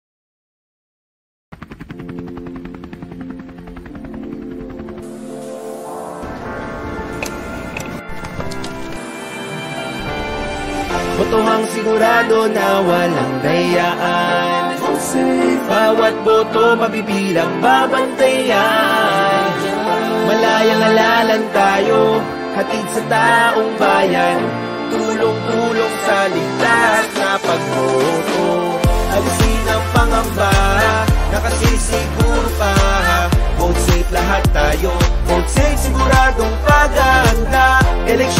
Botohang sigurado na walang dayaan. Bawat boto mabibilang babantayan. Malayang alalan tayo, hatid sa taong bayan. Tulong-tulong sa ligtas na pagboto. Alisin ang pangamba, nakasisiguro pa. Vote safe lahat tayo, vote safe siguradong pag-aanda. Eleksyon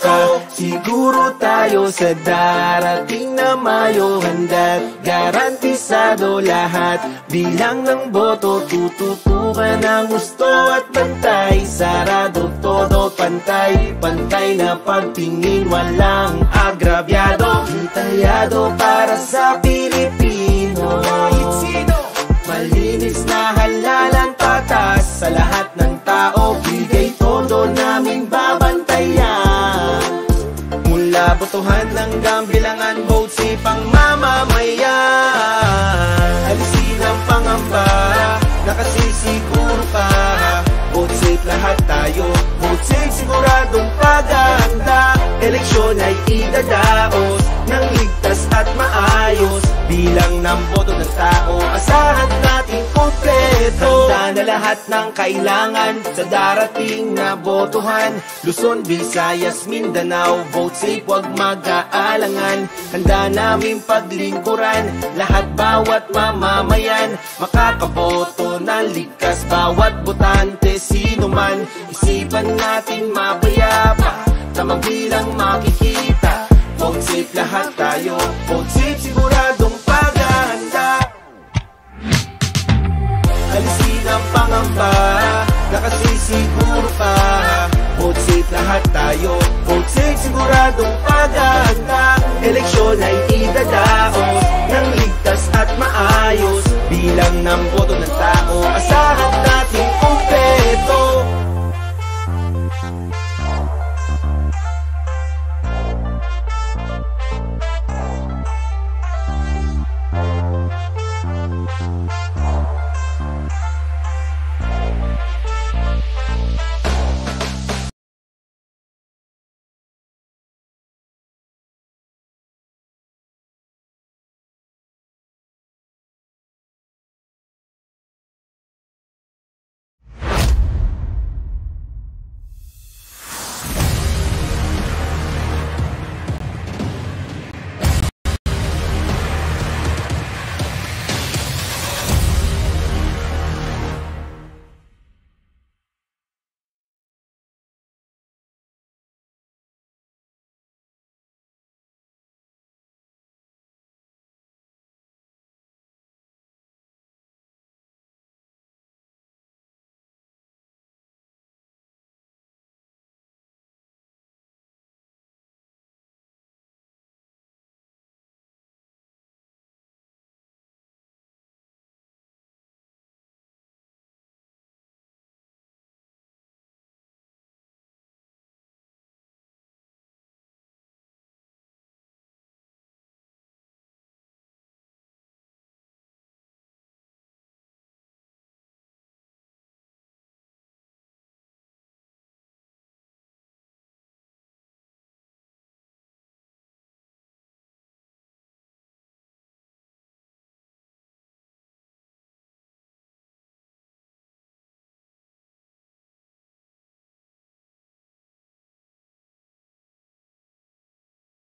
ka. Siguro tayo sa darating na Mayo, handa't garantisado lahat. Bilang ng boto, tututukan ang gusto at pantay. Sarado, todo pantay, pantay na pagtingin, walang agrabyado. Detayado para sa Pilipino. Malinis na halalan, patas sa lahat ng tao. Bigay todo naming babantayan. Mula botohan hanggang bilangan, vote si pang mamamayan. Alisin ang pangamba, nakasisiguro pa. Vote safe lahat tayo, vote safe siguradong pag-aanda. Eleksyon ay idadaos ng ligtas at maayos. Bilang ng boto ng tao, asahan natin kompleto. Handa na lahat ng kailangan sa darating na botohan. Luzon, Visayas, Mindanao, vote safe, wag mag-aalangan. Handa namin paglingkuran lahat, bawat mamamayan. Makakaboto ng ligtas, bawat botante, sino man. Isipan natin mapayapa, tamang bilang makikita. Vote safe lahat tayo, vote safe siguradong paghahanda. Alisin ang pangamba, nakasisiguro pa. Vote safe lahat tayo, vote safe siguradong paghahanda. Eleksyon ay idadaos ng ligtas at maayos. Bilang ng boto ng tao, asahan natin